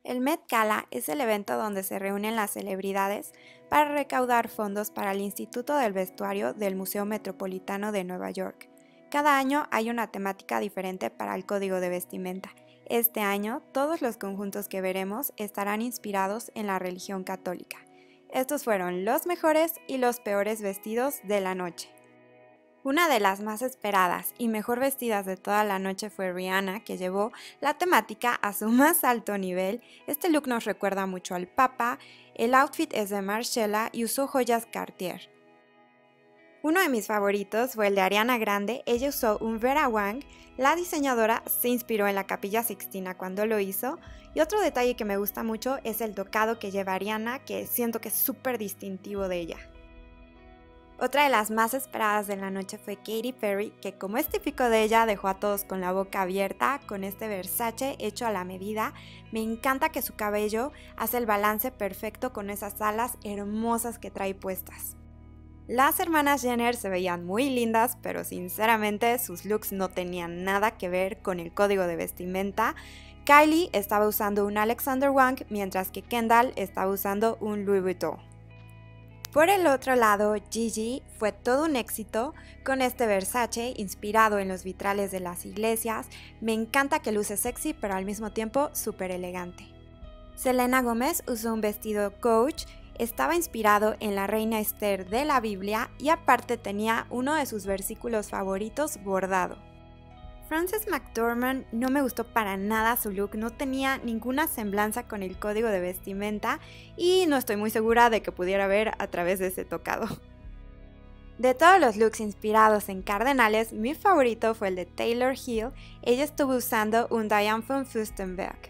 El Met Gala es el evento donde se reúnen las celebridades para recaudar fondos para el Instituto del Vestuario del Museo Metropolitano de Nueva York. Cada año hay una temática diferente para el código de vestimenta. Este año, todos los conjuntos que veremos estarán inspirados en la religión católica. Estos fueron los mejores y los peores vestidos de la noche. Una de las más esperadas y mejor vestidas de toda la noche fue Rihanna, que llevó la temática a su más alto nivel. Este look nos recuerda mucho al Papa, el outfit es de Margiela y usó joyas Cartier. Uno de mis favoritos fue el de Ariana Grande. Ella usó un Vera Wang. La diseñadora se inspiró en la Capilla Sixtina cuando lo hizo. Y otro detalle que me gusta mucho es el tocado que lleva Ariana, que siento que es súper distintivo de ella. Otra de las más esperadas de la noche fue Katy Perry, que como es típico de ella, dejó a todos con la boca abierta con este Versace hecho a la medida. Me encanta que su cabello hace el balance perfecto con esas alas hermosas que trae puestas. Las hermanas Jenner se veían muy lindas, pero sinceramente sus looks no tenían nada que ver con el código de vestimenta. Kylie estaba usando un Alexander Wang, mientras que Kendall estaba usando un Louis Vuitton. Por el otro lado, Gigi fue todo un éxito con este Versace inspirado en los vitrales de las iglesias. Me encanta que luce sexy pero al mismo tiempo súper elegante. Selena Gomez usó un vestido Coach, estaba inspirado en la reina Esther de la Biblia y aparte tenía uno de sus versículos favoritos bordado. Frances McDormand no me gustó para nada su look, no tenía ninguna semblanza con el código de vestimenta y no estoy muy segura de que pudiera ver a través de ese tocado. De todos los looks inspirados en cardenales, mi favorito fue el de Taylor Hill. Ella estuvo usando un Diane von Furstenberg.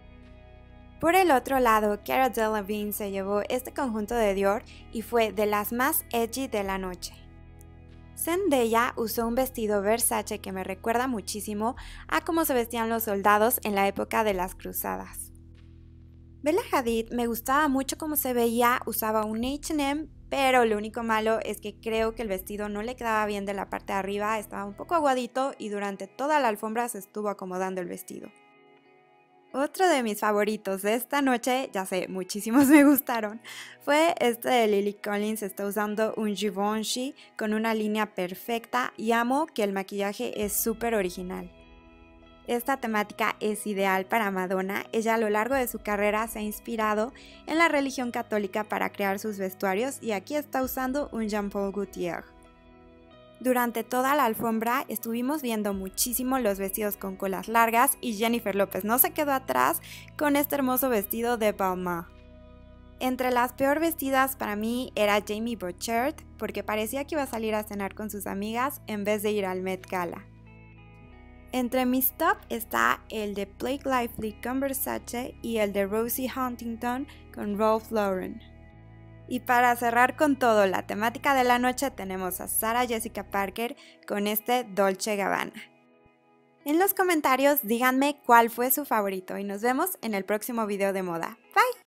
Por el otro lado, Cara Delevingne se llevó este conjunto de Dior y fue de las más edgy de la noche. Zendaya usó un vestido Versace que me recuerda muchísimo a cómo se vestían los soldados en la época de las cruzadas. Bella Hadid me gustaba mucho cómo se veía, usaba un H&M, pero lo único malo es que creo que el vestido no le quedaba bien de la parte de arriba, estaba un poco aguadito y durante toda la alfombra se estuvo acomodando el vestido. Otro de mis favoritos de esta noche, ya sé, muchísimos me gustaron, fue este de Lily Collins. Está usando un Givenchy con una línea perfecta y amo que el maquillaje es súper original. Esta temática es ideal para Madonna. Ella a lo largo de su carrera se ha inspirado en la religión católica para crear sus vestuarios y aquí está usando un Jean Paul Gaultier. Durante toda la alfombra estuvimos viendo muchísimo los vestidos con colas largas y Jennifer López no se quedó atrás con este hermoso vestido de Balmain. Entre las peor vestidas para mí era Jamie Bouchard porque parecía que iba a salir a cenar con sus amigas en vez de ir al Met Gala. Entre mis top está el de Blake Lively con Versace y el de Rosie Huntington con Ralph Lauren. Y para cerrar con todo la temática de la noche tenemos a Sarah Jessica Parker con este Dolce Gabbana. En los comentarios díganme cuál fue su favorito y nos vemos en el próximo video de moda. Bye.